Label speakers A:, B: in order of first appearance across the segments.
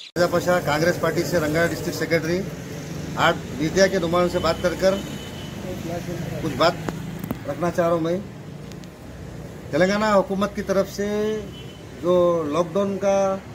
A: पशा Congress party से Rangareddy district secretary. आज media के नुमाइंदों से बात कर कुछ बात रखना चाह रहा हूँ। मैं तेलंगाना हुकूमत की तरफ से जो लॉकडाउन का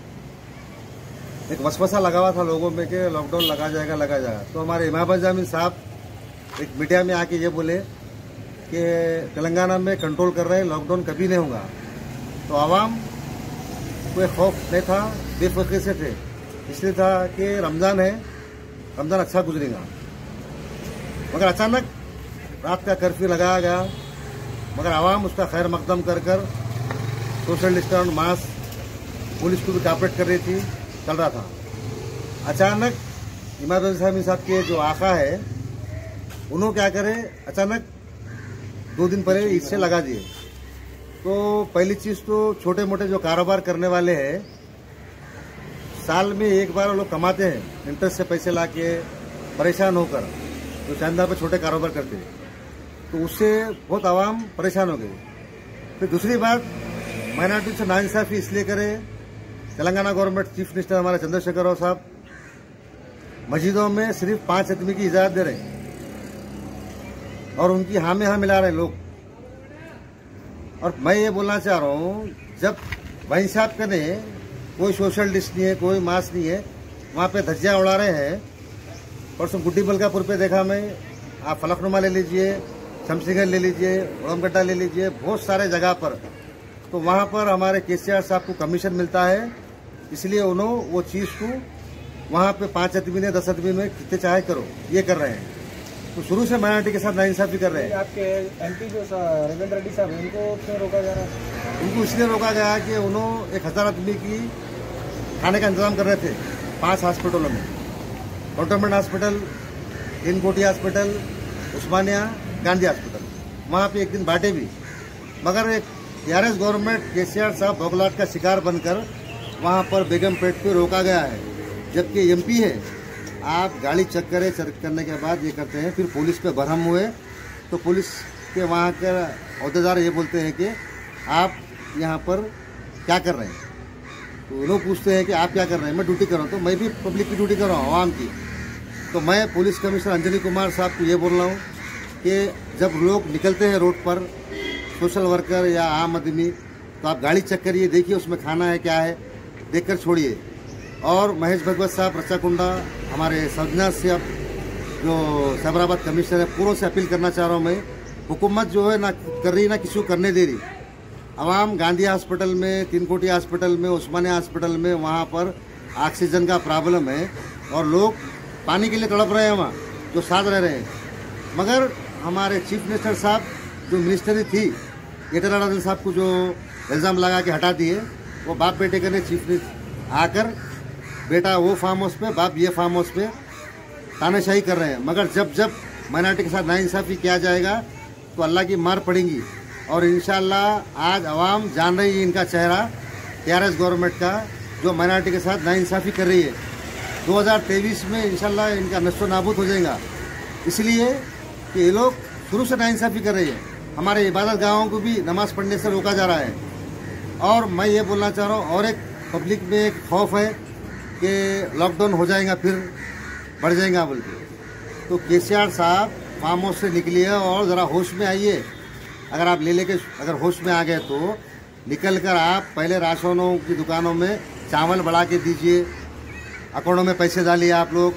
A: एक वसवसा लगा हुआ था लोगों में कि लॉकडाउन लगा जाएगा, तो हमारे इमाम जामिन साहब एक मीडिया में आके ये बोले कि तेलंगाना में कंट्रोल कर रहे हैं, लॉकडाउन कभी नहीं होगा। तो आवाम कोई खौफ नहीं था, बेफिक्री से थे। इसलिए था कि रमज़ान है, रमज़ान अच्छा गुजरेगा। मगर अचानक रात का कर्फ्यू लगाया गया, मगर आवाम उसका खैर मकदम कर सोशल डिस्टेंस, मास्क, पुलिस को भी कॉपरेट कर रही थी, चल रहा था। अचानक इमाम साहब के जो आका है उन्होंने क्या करे, अचानक 2 दिन पहले इससे लगा दिए। तो पहली चीज तो छोटे मोटे जो कारोबार करने वाले हैं, साल में एक बार वो लोग कमाते हैं, इंटरेस्ट से पैसे लाके परेशान होकर जो शानदार पे छोटे कारोबार करते हैं, तो उससे बहुत आवाम परेशान हो गई। फिर दूसरी बात, माइनॉरिटी से नाइंसाफी इसलिए करे, तेलंगाना गवर्नमेंट चीफ मिनिस्टर हमारे चंद्रशेखर राव साहब मस्जिदों में सिर्फ 5 आदमी की इजाजत दे रहे हैं और उनकी हाँ में हाँ मिला रहे हैं लोग। और मैं ये बोलना चाह रहा हूँ, जब भाई साहब कने कोई सोशल डिस्टेंस नहीं है, कोई मास्क नहीं है, वहाँ पे धज्जियाँ उड़ा रहे हैं। परसों गुड्डी बलकापुर पे देखा मैं, आप फलकनुमा ले लीजिए, शमशीगंज ले लीजिए, उड़मगड्ढा ले लीजिए, बहुत सारे जगह पर, तो वहाँ पर हमारे केसीआर साहब को कमीशन मिलता है, इसलिए उन्होंने वो चीज़ को वहाँ पे 5 आदमी ने 10 आदमी में कितने चाहे करो, ये कर रहे हैं। तो शुरू से माइनॉरिटी के साथ नाइंसाफी कर रहे हैं।
B: आपके एमपी जो रेवंत रेड्डी साहब हैं, उनको क्यों रोका जा रहा है?
A: उनको इसलिए रोका गया कि उन्होंने 1000 आदमी की खाने का इंतजाम कर रहे थे 5 हॉस्पिटलों में, कंटोनमेंट हॉस्पिटल, इनकोटी हॉस्पिटल, उस्मानिया, गांधी हॉस्पिटल, वहाँ पे एक दिन बांटे भी। मगर एक टीआरएस गवर्नमेंट केसीआर साहब बौखलाहट का शिकार बनकर वहाँ पर बेगमपेट पे रोका गया है, जबकि एमपी है। आप गाड़ी चेक करने के बाद ये करते हैं, फिर पुलिस पे बरहम हुए, तो पुलिस के वहाँ के अहदेदार ये बोलते हैं कि आप यहाँ पर क्या कर रहे हैं। तो लोग पूछते हैं कि आप क्या कर रहे हैं, मैं ड्यूटी कर रहा हूँ। तो मैं भी पब्लिक की ड्यूटी कर रहा हूँ, आवाम की। तो मैं पुलिस कमिश्नर अंजनी कुमार साहब को ये बोल रहा हूँ कि जब लोग निकलते हैं रोड पर, सोशल वर्कर या आम आदमी, तो आप गाड़ी चेक करिए, देखिए उसमें खाना है क्या है, देखकर छोड़िए। और महेश भगवत साहब रच्चाकुंडा, हमारे सजना से अब जो साबराबाद कमिश्नर है, पूरों से अपील करना चाह रहा हूँ मैं, हुकूमत जो है ना कर रही ना किसी को करने दे रही। आवाम गांधी हॉस्पिटल में, तीनकोटी हॉस्पिटल में, उस्मानिया हॉस्पिटल में, वहाँ पर ऑक्सीजन का प्रॉब्लम है और लोग पानी के लिए तड़प रहे हैं, वहाँ जो साथ रह रहे हैं। मगर हमारे चीफ मिनिस्टर साहब जो मिनिस्टरी थी, येटराडा साहब को जो इल्ज़ाम लगा के हटा दिए, वो बाप बेटे करने चीफ मिनिस्टर आकर, बेटा वो फार्म हाउस पे, बाप ये फार्म हाउस पे तानाशाही कर रहे हैं। मगर जब जब माइनॉरिटी के साथ नाइंसाफी किया जाएगा तो अल्लाह की मार पड़ेगी। और इंशाल्लाह आज आवाम जान रही है इनका चेहरा, टीआरएस गवर्नमेंट का, जो माइनॉरिटी के साथ नाइंसाफी कर रही है। 2023 में इंशाल्लाह इनका नष्टो नाबूद हो जाएगा, इसलिए कि ये लोग शुरू से नाइंसाफी कर रही है। हमारे इबादत गाहों को भी नमाज पढ़ने से रोका जा रहा है। और मैं ये बोलना चाह रहा हूँ, और एक पब्लिक में एक खौफ है कि लॉकडाउन हो जाएगा, फिर बढ़ जाएगा बोल के। तो केसीआर साहब फार्म हाउस से निकलिए और ज़रा होश में आइए। अगर आप लेके अगर होश में आ गए तो निकल कर आप पहले राशनों की दुकानों में चावल बढ़ा के दीजिए, अकाउंटों में पैसे डालिए आप लोग,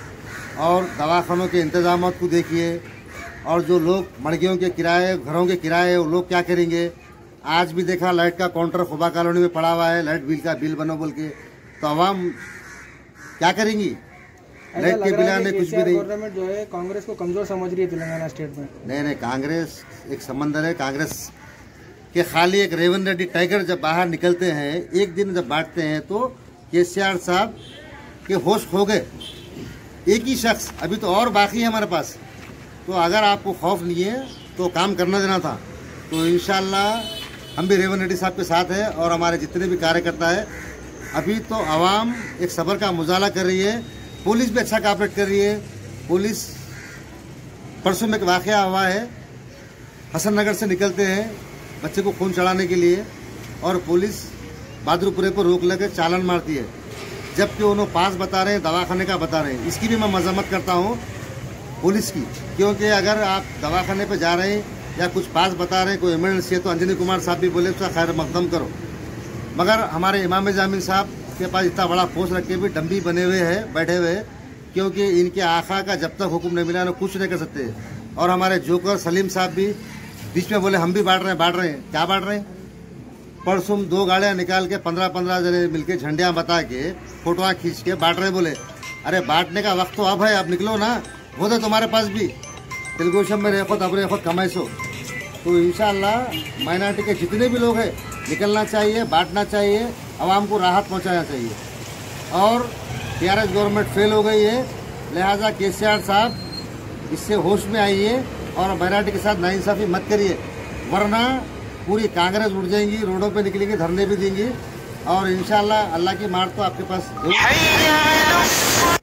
A: और दवाखानों के इंतजाम को देखिए। और जो लोग मड़गियों के किराए, घरों के किराए, वो लोग क्या करेंगे। आज भी देखा लाइट का काउंटर खुबा कॉलोनी में पड़ा हुआ है, लाइट बिल का बिल बनो बोल के, तो आवाम क्या करेंगी। लाइट के बिल आने कुछ भी नहीं।
B: गवर्नमेंट जो है कांग्रेस को कमजोर समझ रही है तेलंगाना स्टेट में।
A: नहीं, कांग्रेस एक समंदर है। कांग्रेस के खाली एक रेवंत रेड्डी टाइगर जब बाहर निकलते हैं, एक दिन जब बांटते हैं, तो केसीआर साहब के होश खो गए। एक ही शख्स अभी तो और बाकी है हमारे पास। तो अगर आपको खौफ नहीं है तो काम करना देना था। तो इंशाल्लाह हम भी रेवंत रेड्डी साहब के साथ हैं, और हमारे जितने भी कार्यकर्ता है। अभी तो आवाम एक सब्र का मुजाहरा कर रही है, पुलिस भी अच्छा कॉपरेट कर रही है। पुलिस, परसों में एक वाकया हुआ है, हसन नगर से निकलते हैं बच्चे को खून चढ़ाने के लिए, और पुलिस बहादुरपुरे पर रोक लेकर चालान मारती है। जबकि उन्होंने पास बता रहे हैं, दवाखाने का बता रहे हैं। इसकी भी मैं मजम्मत करता हूँ पुलिस की, क्योंकि अगर आप दवाखाने पे जा रहे हैं या कुछ पास बता रहे हैं, कोई इमरजेंसी है, तो अंजनी कुमार साहब भी बोले उसका खैर मकदम करो। मगर हमारे इमाम जामिन साहब के पास इतना बड़ा पोस्ट रख के भी डम्बी बने हुए हैं, बैठे हुए, क्योंकि इनके आका का जब तक हुक्म नहीं मिला, कुछ नहीं कर सकते। और हमारे जोकर सलीम साहब भी बीच में बोले हम भी बांट रहे हैं। क्या बांट रहे हैं? परसों 2 गाड़ियाँ निकाल के 15-15 जने मिलके झंडियाँ बता के फोटोआँ खींच के बांट रहे। बोले अरे बांटने का वक्त तो अब है, अब निकलो ना, वो तो तुम्हारे पास भी तेलुगुदेशम में रेखत अब रेखत कमाई सो। तो इंशाअल्लाह माइनॉरिटी के जितने भी लोग हैं निकलना चाहिए, बांटना चाहिए, आवाम को राहत पहुंचाना चाहिए। और टीआरएस गवर्नमेंट फेल हो गई है, लिहाजा केसीआर साहब इससे होश में आइए और माइनॉरिटी के साथ नाइंसाफी मत करिए, वरना पूरी कांग्रेस उठ जाएंगी, रोडों पे निकलेंगी, धरने भी देंगी। और इंशाअल्लाह अल्लाह की मार तो आपके पास